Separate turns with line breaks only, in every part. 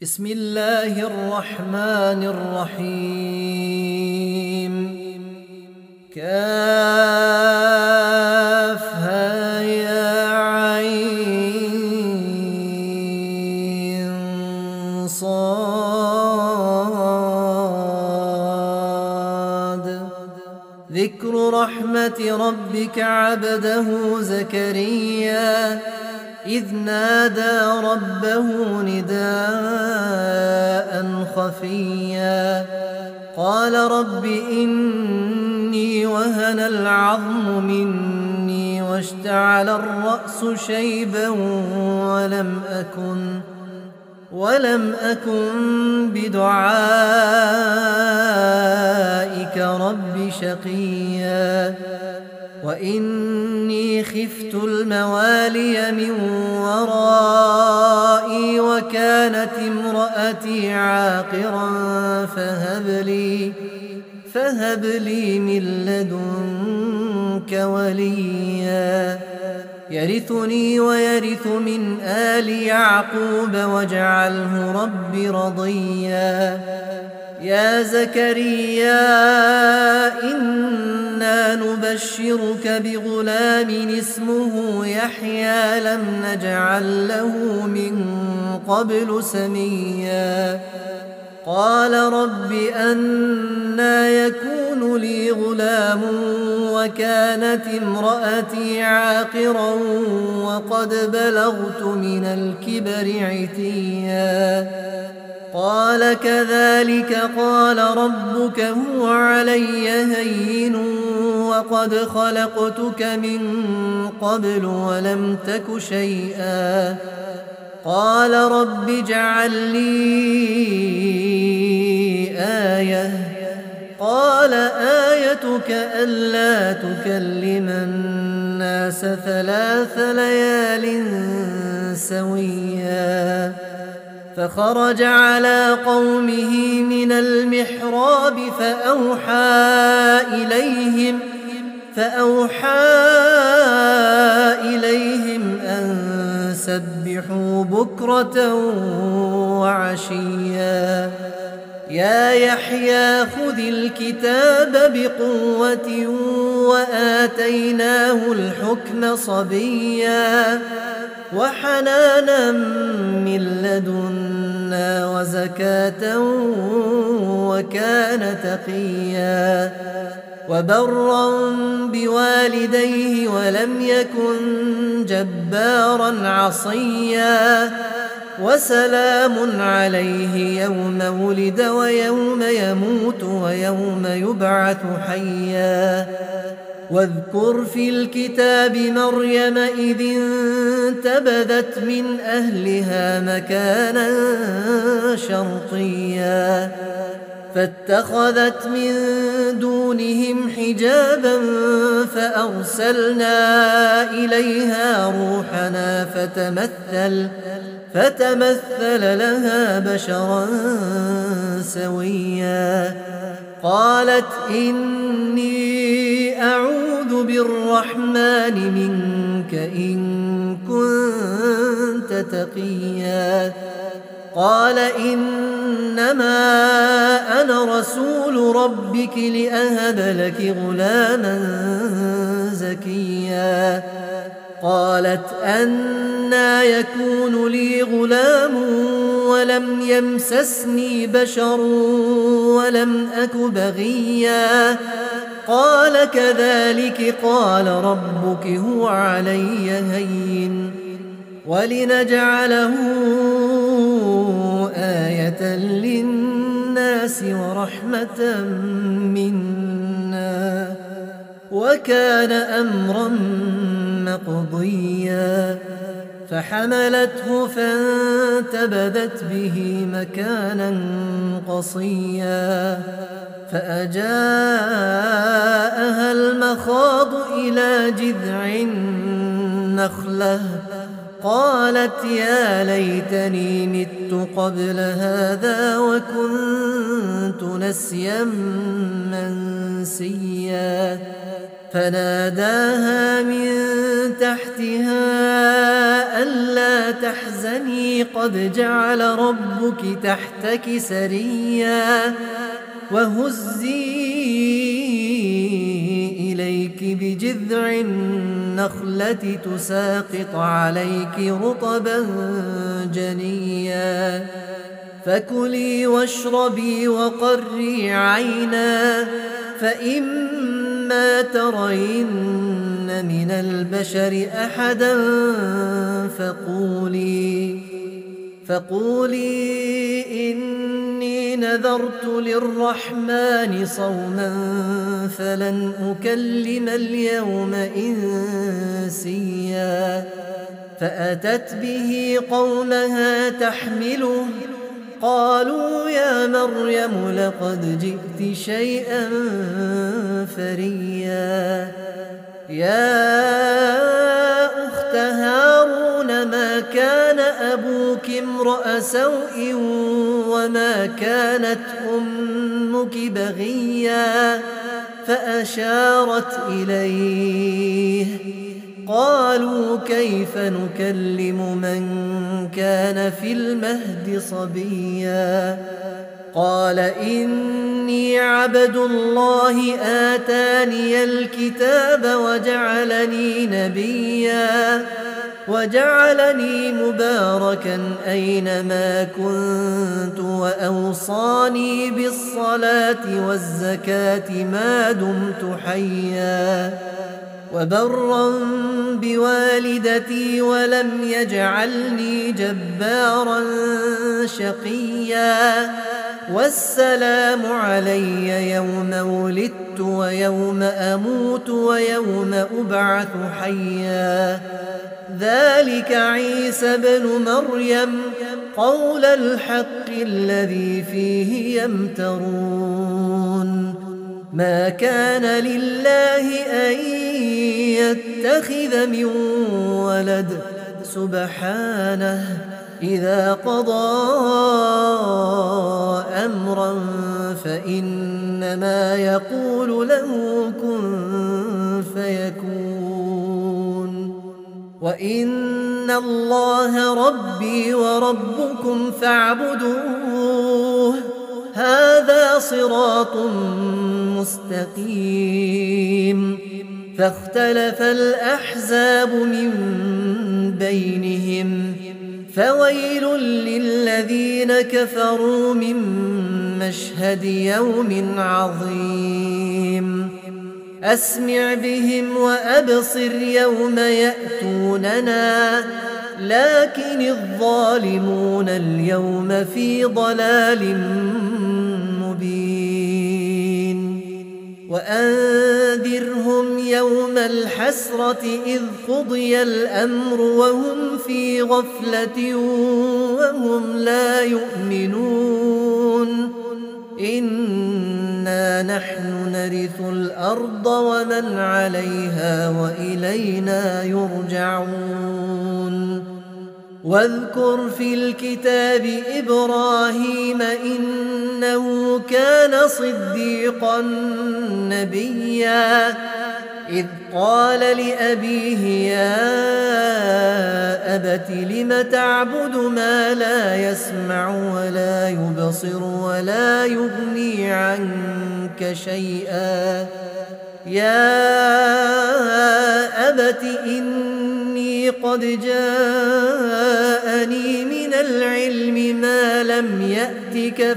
بسم الله الرحمن الرحيم. كافها يا عين صاد. ذكر رحمة ربك عبده زكريا إذ نادى ربه نداء خفيا قال رب إني وهن العظم مني واشتعل الرأس شيبا ولم أكن بدعائك رب شقيا وإني خفت الموالي من ورائي وكانت امرأتي عاقرا فهب لي من لدنك وليا يرثني ويرث من آل يعقوب واجعله رب رضيا. يا زكريا إنا نبشرك بغلام اسمه يحيى لم نجعل له من قبل سميا قال رب أنى يكون لي غلام وكانت امرأتي عاقرا وقد بلغت من الكبر عتيا قال كذلك قال ربك هو علي هين وقد خلقتك من قبل ولم تك شيئا قال رب اجعل لي آية قال آيتك ألا تكلم الناس 3 ليال سويا فخرج على قومه من المحراب فأوحى إليهم أن سبحوا بكرة وعشيا يا يحيى خذ الكتاب بقوة وآتيناه الحكم صبيا وحنانا من لدنا وزكاة وكان تقيا وبرا بوالديه ولم يكن جبارا عصيا وسلام عليه يوم ولد ويوم يموت ويوم يبعث حيا واذكر في الكتاب مريم إذ انتبذت من أهلها مكانا شرقيا فاتخذت من دونهم حجابا فأرسلنا إليها روحنا فتمثل لها بشرا سويا قالت إني أعوذ بالرحمن منك إن كنت تقيا قال إنما أنا رسول ربك لأهب لك غلاما زكيا قالت أنى يكون لي غلام ولم يمسسني بشر ولم أك بغيا قال كذلك قال ربك هو علي هين ولنجعله آية للناس ورحمة منا وكان أمرا مقضيا فحملته فانتبذت به مكانا قصيا فأجاءها المخاض إلى جذع النخلة قالت يا ليتني مت قبل هذا وكنت نسيا منسيا فناداها من تحتها ألا تحزني قد جعل ربك تحتك سريا وهزي إليك بجذع النخلة تساقط عليك رطبا جنيا فكلي واشربي وقري عينا فإما ترين من البشر أحدا فقولي إني نذرت للرحمن صوما فلن أكلم اليوم إنسيا فأتت به قومها تحمله قالوا يا مريم لقد جئت شيئا فريا يا أخت هارون ما كان أبوك امرأ سوء وما كانت أمك بغيا فأشارت إليه قالوا كيف نكلم من كان في المهد صبيا قال إني عبد الله آتاني الكتاب وجعلني نبيا وجعلني مباركا أينما كنت وأوصاني بالصلاة والزكاة ما دمت حيا وبرا بوالدتي ولم يجعلني جبارا شقيا والسلام علي يوم ولدت ويوم أموت ويوم أبعث حيا ذلك عيسى بن مريم قول الحق الذي فيه يمترون ما كان لله أن يتخذ من ولد سبحانه إذا قضى أمرا فإنما يقول له كن فيكون وإن الله ربي وربكم فاعبدوه هذا صراط مستقيم فاختلف الأحزاب من بينهم فويل للذين كفروا من مشهد يوم عظيم أسمع بهم وأبصر يوم يأتوننا لكن الظالمون اليوم في ضلال مبين وأنذرهم يوم الحسرة إذ قضي الأمر وهم في غفلة وهم لا يؤمنون إنا نحن نرث الأرض ومن عليها وإلينا يرجعون واذكر في الكتاب إبراهيم إنه كان صديقا نبيا إذ قال لأبيه يا أبت لم تعبد ما لا يسمع ولا يبصر ولا يغني عنك شيئا يا أبت إني قد جاءني من العلم ما لم يأتك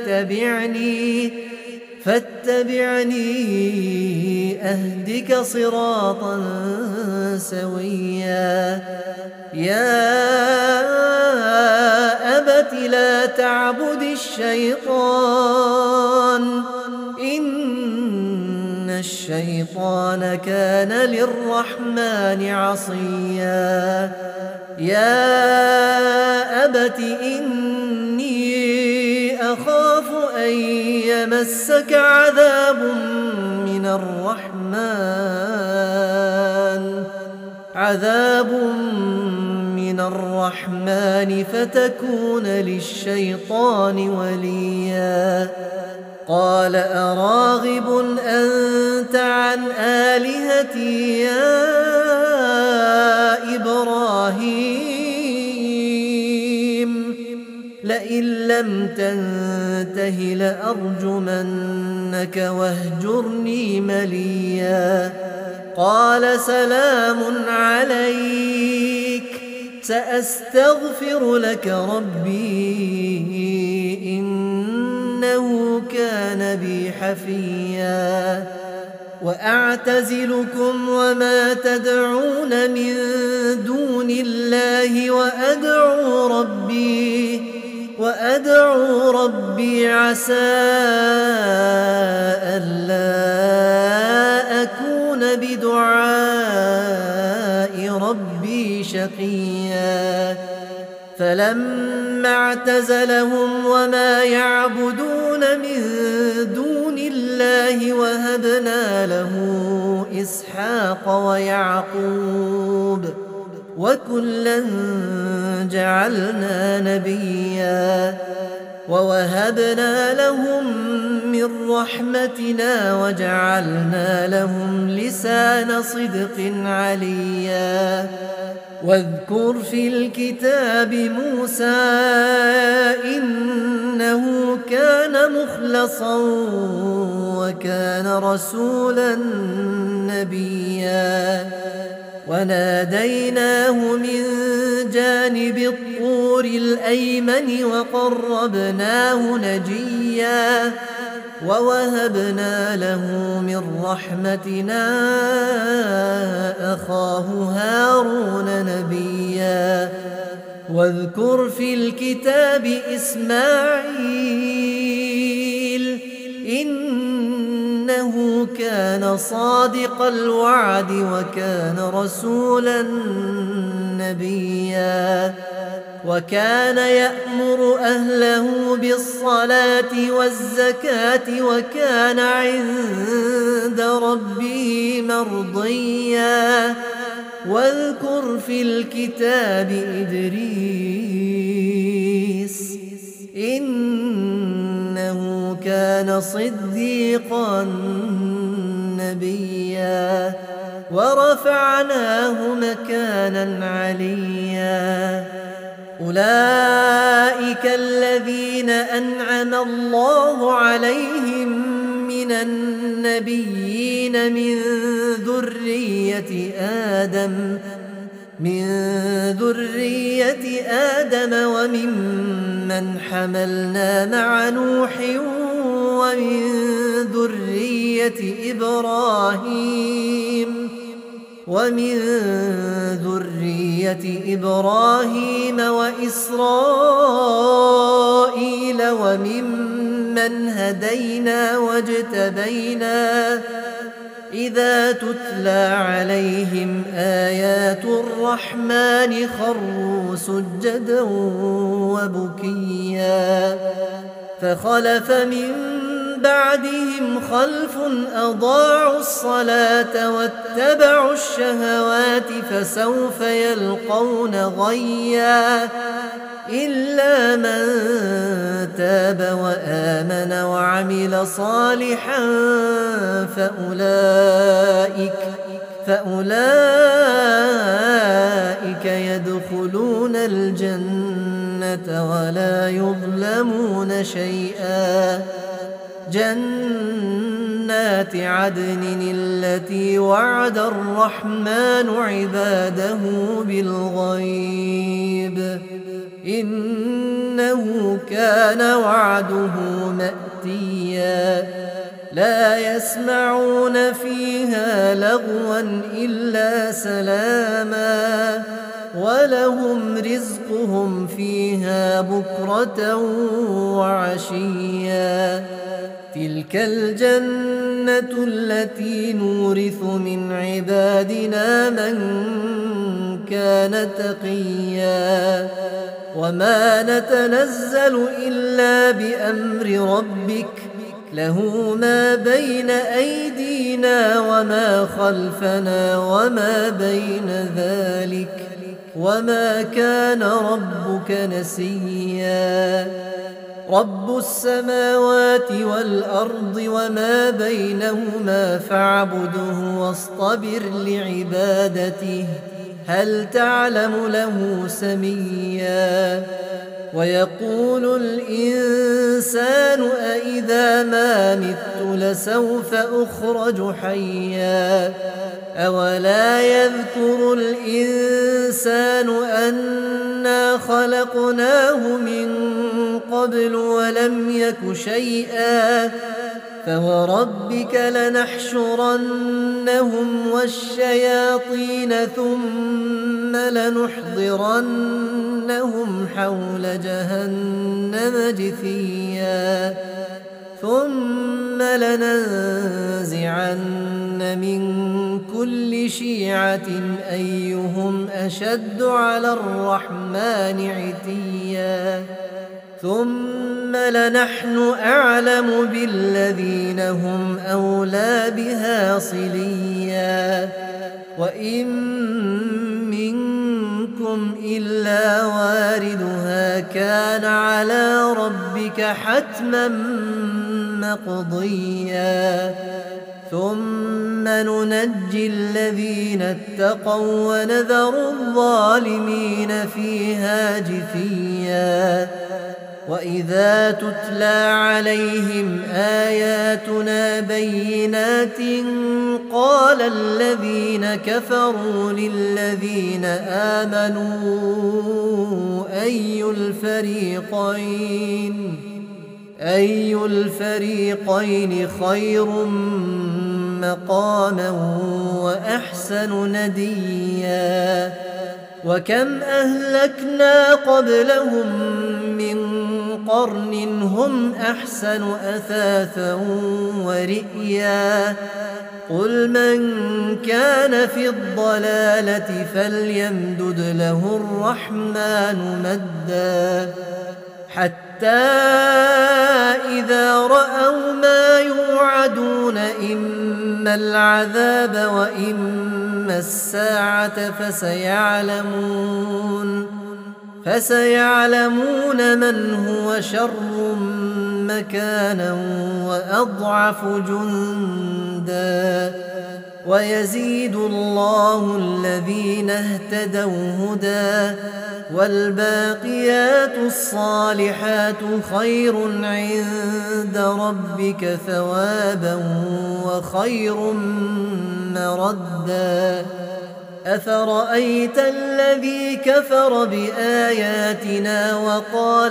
فاتبعني أهدك صراطا سويا يا أبت لا تعبد الشيطان إن الشيطان كان للرحمن عصيا يا أبت إني أخاف أن يمسك عذاب من الرحمن فتكون للشيطان وليا قال أراغب أنت عن آلهتي يا إبراهيم لئن لم تنته لأرجمنك واهجرني مليا قال سلام عليك سأستغفر لك ربي إنه كان بي حفيا وأعتزلكم وما تدعون من دون الله وأدعو ربي عسى ألا أكون بدعاء ربي شقيا فلما اعتزلهم وما يعبدون من دون الله وهبنا له إسحاق ويعقوب وكلا جعلنا نبيا ووهبنا لهم من رحمتنا وجعلنا لهم لسان صدق عليا واذكر في الكتاب موسى إنه كان مخلصا وكان رسولا نبيا وناديناه من جانب الطور الأيمن وقربناه نجيا ووهبنا له من رحمتنا أخاه هارون نبيا واذكر في الكتاب إسماعيل إنه كان صادق الوعد وكان رسولا نبيا وكان يأمر أهله بالصلاة والزكاة وكان عند ربه مرضيا واذكر في الكتاب إدريس إنه كان صديقا نبيا ورفعناه مكانا عليا أولئك الذين أنعم الله عليهم من النبيين من ذرية آدم وممن حملنا مع نوح ومن ذرية إبراهيم وإسرائيل وممن هدينا واجتبينا إذا تتلى عليهم آيات الرحمن خروا سجدا وبكيا فخلف من بعدهم خلف أضاعوا الصلاة واتبعوا الشهوات فسوف يلقون غيا إلا من تاب وآمن وعمل صالحا فأولئك يدخلون الجنة ولا يظلمون شيئا جنات عدن التي وعد الرحمن عباده بالغيب إنه كان وعده مأتيا لا يسمعون فيها لغوا إلا سلاما ولهم رزقهم فيها بكرة وعشيا تلك الجنة التي نورث من عبادنا من كان تقيا وما نتنزل إلا بأمر ربك له ما بين أيدينا وما خلفنا وما بين ذلك وما كان ربك نسيا رب السماوات والأرض وما بينهما فاعبده واصطبر لعبادته هل تعلم له سميا ويقول الإنسان أإذا ما مت لسوف أخرج حيا أولا يذكر الإنسان أنا خلقناه من قبل ولم يك شيئا فوربك لنحشرنهم والشياطين ثم لنحضرنهم حول جهنم جثيا ثم لننزعن من كل شيعة أيهم أشد على الرحمن عتيا ثم لنحن أعلم بالذين هم أولى بها صليا وإن منكم إلا واردها كان على ربك حتما مقضيا ثم ننجي الذين اتقوا ونذر الظالمين فيها جثيا وإذا تتلى عليهم آياتنا بينات قال الذين كفروا للذين آمنوا أي الفريقين خير مقاما وأحسن نديا وكم أهلكنا قبلهم من قرن هم أحسن أثاثا ورئيا قل من كان في الضلالة فليمدد له الرحمن مدا حتى إذا رأوا ما يوعدون إما العذاب وإما الساعة فسيعلمون من هو شر مكانا وأضعف جندا ويزيد الله الذين اهتدوا هدى والباقيات الصالحات خير عند ربك ثوابا وخير مردا أفرأيت الذي كفر بآياتنا وقال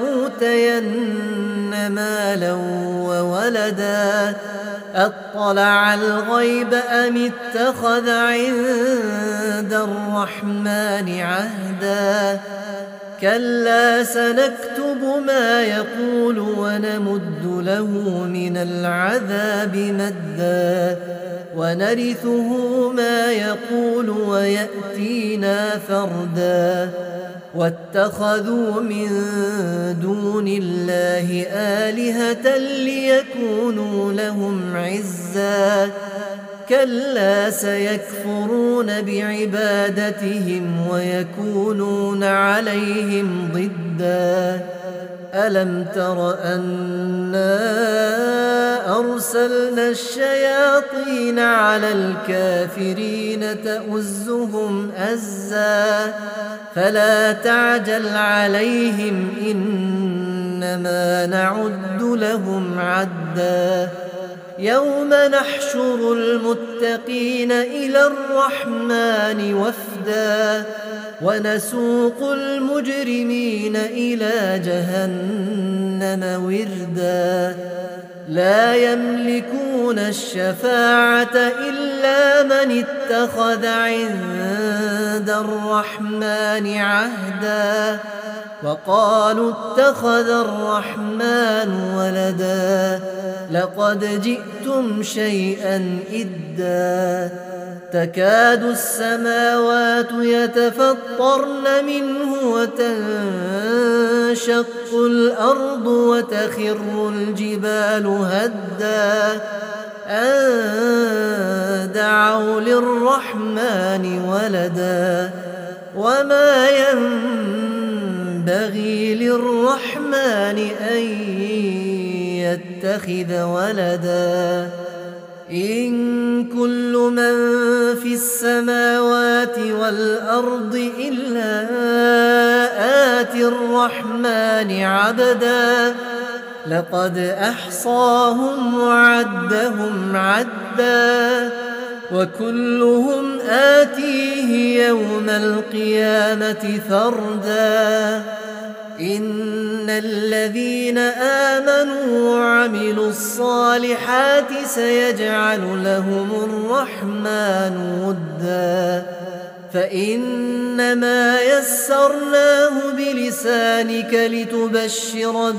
لأوتين مالا وولدا أطلع الغيب أم اتخذ عند الرحمن عهدا كلا سنكتب ما يقول ونمد له من العذاب مدا ونرثه ما يقول ويأتينا فردا واتخذوا من دون الله آلهة ليكونوا لهم عزا كلا سيكفرون بعبادتهم ويكونون عليهم ضدا ألم تر أنا أرسلنا الشياطين على الكافرين تؤزهم أزا فلا تعجل عليهم إنما نعد لهم عدا يوم نحشر المتقين إلى الرحمن وفدا ونسوق المجرمين إلى جهنم وردا لا يملكون الشفاعة إلا من اتخذ عند الرحمن عهدا وقالوا اتخذ الرحمن ولدا لقد جئتم شيئا إدا تكاد السماوات يتفطرن منه وتنشق الأرض وتخر الجبال هدا أن دعوا للرحمن ولدا وما ينبغي للرحمن أن يتخذ ولدا إن كل من في السماوات والأرض إلا آتي الرحمن عبدا لقد أحصاهم وعدهم عدا وكلهم آتيه يوم القيامة فردا إن الذين آمنوا وعملوا الصالحات سيجعل لهم الرحمن ودا فإنما يسرناه بلسانك لتبشر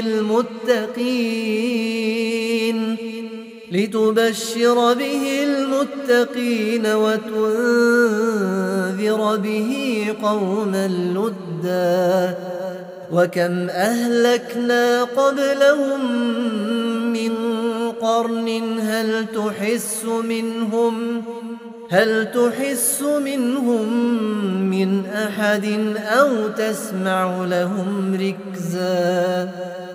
به المتقين وتنذر به قوما لدا وكم أهلكنا قبلهم من قرن هل تحس منهم من أحد أو تسمع لهم ركزا